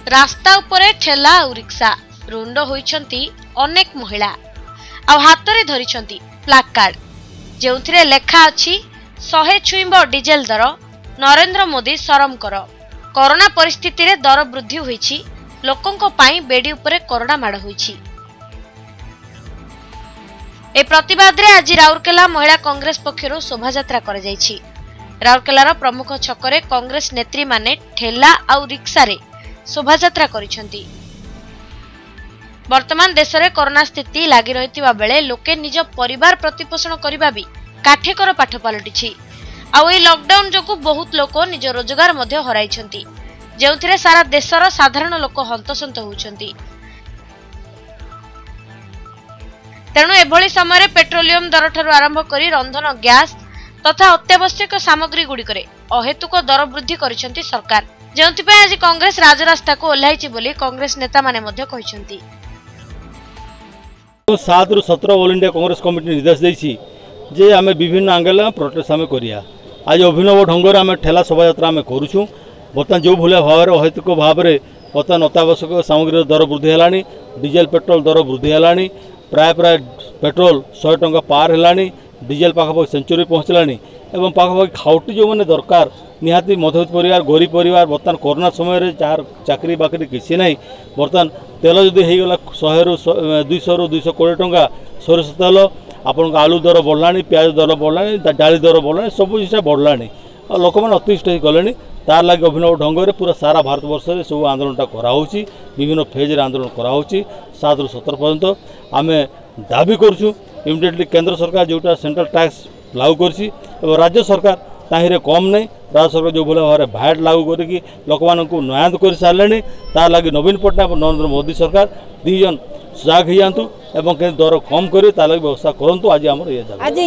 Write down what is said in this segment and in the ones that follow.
रास्ता उपरे ठेला और रिक्शा रुंड होइछंती अनेक महिला आ हाथ में धरिछंती प्लाकार्ड जेउथिरे लेखा अछि 100 छुईंब डीजेल दर नरेंद्र मोदी सरम कर। कोरोना परिस्थिति रे दर वृद्धि होईछि लोकंको पाई बेडी उपरे कोरोना माड़ होईछि। ए प्रतिवाद रे आज राउरकेला महिला कांग्रेस पक्षरु शोभायात्रा कर जाईछि। राउरकेलार प्रमुख छकरे कांग्रेस नेत्री माने ठेला आ रिक्शा रे शोभायात्रा करिसेंती। वर्तमान देश में कोरोना स्थिति लगी रही बेले लोके निज परिवार प्रतिपोषण करने भी काठेकर पाठ पलटि। आई लॉकडाउन जो बहुत लोक निज रोजगार हराई जो सारा देशर साधारण लोक हंतसंत होती। तेणु एभली समय पेट्रोलियम दर ठारू आरंभ कर रंधन गैस तथा अत्यावश्यक सामग्री गुड़िक अहेतुक दर वृद्धि करिसेंती सरकार, जोंथिपाई आज कांग्रेस राजरास्ता को ओह्लाइछि बोली कांग्रेस नेता माने मध्य कहिसेंती। 7 ରୁ 17 ऑल इंडिया कांग्रेस कमिटी निर्देश देछि जे आमे विभिन्न आंगल प्रोटेस्ट आमे करिया। आज अभिनव ढंग आमे ठेला शोभायात्रा आमे करूछु। बर्तमान जो भलिया भाव अहेतुक भाव बर्तमान अत्यावश्यक सामग्री दर वृद्धि है, डीजेल पेट्रोल दर वृद्धि है, प्राय पेट्रोल 100 टंका पार है, डीजेल पाखापाखि सेंचुरी पहुँचलानी एवं पाखापाखि खाउटी जो मैंने दरकार निहाती मध्यवित्त परिवार गरीब परिवार बर्तमान कोरोना समय जार चाकरी बाकरी किसी ना बर्तमान तेल जदि होगला 100 ରୁ 200 ରୁ 220 टंका सोरष तेल आपण आलू दर बढ़ला, प्याज दर बढ़ला, डाली दर बढ़ला, सब जिन बढ़ला लोक मैंने अतिष्ठ गले। तार लगे अभिनव ढंग से पूरा सारा भारत वर्ष में सब आंदोलनटा कराऊँगी, विभिन्न फेज आंदोलन कराऊँगी। 7 ରୁ 17 पर्यंत आम दाबी करूँ इमिडिएटली केंद्र सरकार जोटा सेंट्रल टैक्स लागू करछि और राज्य सरकार ताहिरे कम नहीं। राज्य सरकार जो भाव में भैट लागू करके लोक मानू न्याय कर सारे तार लगे नवीन पट्टनायक और नरेंद्र मोदी सरकार 2 जन सजाग हो एवं दर कम कर व्यवस्था करूँ। आज आम आज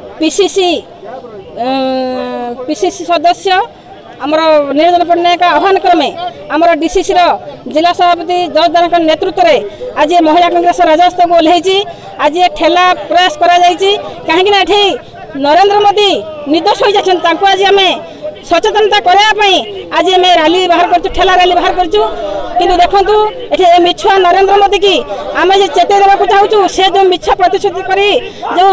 पीसीसी सदस्य आमर निरंजन पट्टनायक आह्वान क्रमे आमर डीसीसी जिला सभापति जजदार नेतृत्व में आज महिला कांग्रेस राजस्व को ओह्लैछि। आज ये ठेला प्रयास कहीं नरेंद्र मोदी निर्दोष हो जाती आज आम सचेतनता करने आज आम रैली बाहर कर ठेला रैली बाहर कर देखु ये मिछुआ नरेंद्र मोदी की आम चेतई देवाक चाहूँ से जो मिछ प्रतिश्रुति कर जो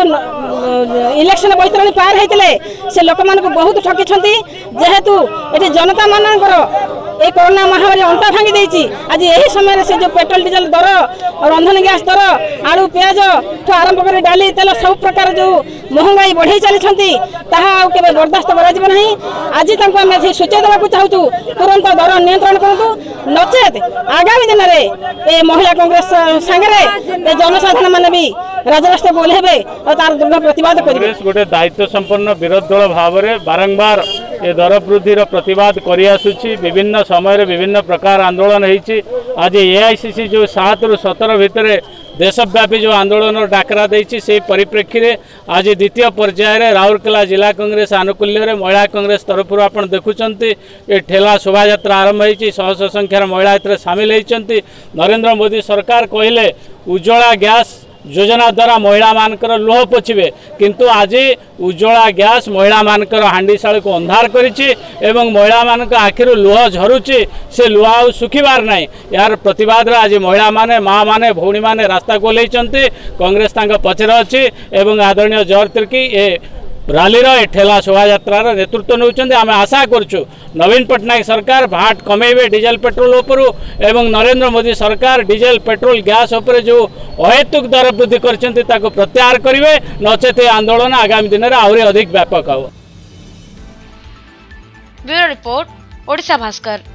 इलेक्शन बैतरणी पार होते से लोक मानक बहुत ठकी जेहेतु ये जनता मानकर ये कोरोना महामारी अंटा भांगी देछि। आज यही समय से जो पेट्रोल डीजेल दर रंधन गैस दर आलू प्याज ठू आरंभ कर डाली तेल सब प्रकार जो महंगाई बढ़ई चली के बर्दास्त कर आज सूचय देवाक चाहूँ तुरंत दर नियंत्रण करूँ नचेत आगामी दिन में महिला कांग्रेस सांगे जनसाधारण मैंने भी राजरास्ता को ओह्लैबे और तार दृढ़ प्रतिवाद करेंगे। गोटे दायित्व संपन्न विरोधी दल भाव में बारंबार ये दर वृद्धि प्रतिवाद कर विभिन्न समय विभिन्न प्रकार आंदोलन होती। आज एआईसीसी जो 7 ରୁ 17 भितर देशव्यापी जो आंदोलन डाकरा देछि से परिप्रेक्षी में आज द्वितीय पर्यायर राउरकेला जिला कांग्रेस आनुकूल्य महिला कांग्रेस तरफ आपण देखुंत ये ठेला शोभायात्रा आरंभ होती। शह शह संख्यार महिला एत सामिल होती। नरेंद्र मोदी सरकार कहले उज्ज्वला गैस योजना द्वारा महिला मानकर लोह पोछिबे किंतु आज उज्ज्वला गैस महिला मानकर हांडीशाल को अंधार करिछि एवं महिला मानक आखिर लोह झरुछि से लोह आ सुखिबार नहीं। यार प्रतिवाद आज महिला माने माँ माने भौणी माने रास्ता को ओह्लैछन्ति। कांग्रेस तांका पछरे अछि एवं आदरणीय जवाहर तिर्की ए रैलीर ए ठेला शोभायात्रार नेतृत्व नौचंदी। आम आशा करूँ नवीन पट्टनायक सरकार भाट कमेबे डीजेल पेट्रोल उपरू एवं नरेंद्र मोदी सरकार डीजेल पेट्रोल गैस उपर जो अहेतुक दर वृद्धि करछन्ति ताको प्रत्याहार करेंगे नचेत आंदोलन आगामी दिन में आहरी अधिक व्यापक हो। Bureau report Odisha Bhaskar.